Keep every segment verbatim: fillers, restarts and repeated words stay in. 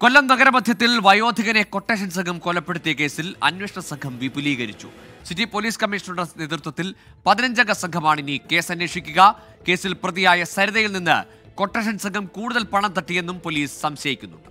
കൊല്ലം നഗരമധ്യത്തിൽ വയോധികനെ quotation സംഘം കൊലപ്പെടുത്തിയ കേസിൽ അന്വേഷണ സംഘം വിപുലീകരിച്ചു. സിറ്റി പോലീസ് കമ്മീഷണറുടെ നേതൃത്വത്തിൽ പതിനഞ്ചംഗ സംഘമാണ് ഇനി കേസ് അന്വേഷിക്കുക. കേസിൽ പ്രതിയായ സരിതയിൽ നിന്ന് കൊട്ടേഷൻ സംഘം കൂടുതൽ പണം തട്ടിയെന്നും പോലീസ് സംശയിക്കുന്നുണ്ട്.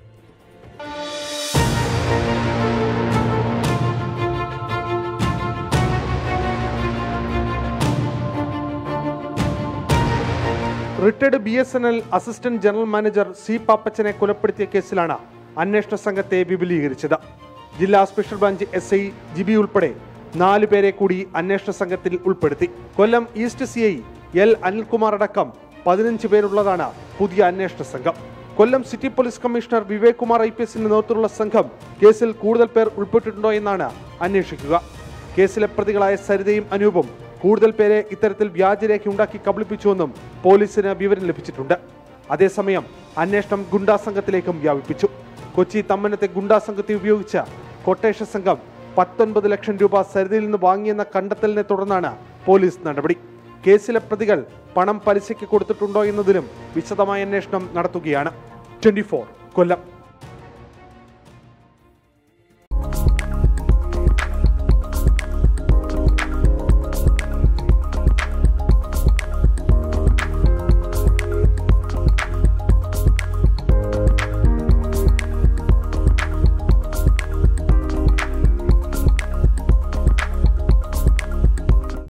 Retired B S N L assistant general manager C പാപ്പച്ചനെ കൊലപ്പെടുത്തിയ കേസിലാണ് അന്വേഷണ സംഘത്തെ വിപുലീകരിച്ചത്. ജില്ലാ special branch S I Jibi ഉൾപ്പെടെ നാലു പേരെ കൂടി അന്വേഷണ സംഘത്തിൽ ഉൾപ്പെടുത്തി. Kollam east C I L Anilkumar അടക്കം പതിനഞ്ച് പേരുള്ളതാണ് പുതിയ അന്വേഷണ സംഘം. Kollam city police commissioner Vivek Kumar I P എസിന്റെ നേതൃത്വത്തിലുള്ള സംഘം കേസിൽ കൂടുതൽ പേർ ഉൾപ്പെട്ടിട്ടുണ്ടോ എന്നാണ് അന്വേഷിക്കുക. കേസിലെ പ്രതികളായ സരിതയും അനൂപും കൂടുതൽ പേരെ ഇത്തരത്തിൽ വ്യാജരേഖ ഉണ്ടാക്കി കബളിപ്പിച്ചുവെന്നും പോലീസിന് വിവരം ലഭിച്ചിട്ടുണ്ട്. അതേസമയം അന്വേഷണം ഗുണ്ടാ സംഘത്തിലേക്കും വ്യാപിപ്പിച്ചു. കൊച്ചി തമ്മനത്തെ ഗുണ്ടാ സംഘത്തെ ഉപയോഗിച്ച കൊട്ടേഷൻ സംഘം പത്തൊൻപത് ലക്ഷം രൂപ സരിതയിൽ നിന്ന് വാങ്ങിയെന്ന കണ്ടെത്തലിനെ തുടർന്നാണ് പോലീസ് നടപടി. കേസിലെ പ്രതികൾ പണം പലിശയ്ക്ക് കൊടുത്തിട്ടുണ്ടോ എന്നതിലും വിശദമായ അന്വേഷണം നടത്തുകയാണ്. ട്വന്റി ഫോർ കൊല്ലം.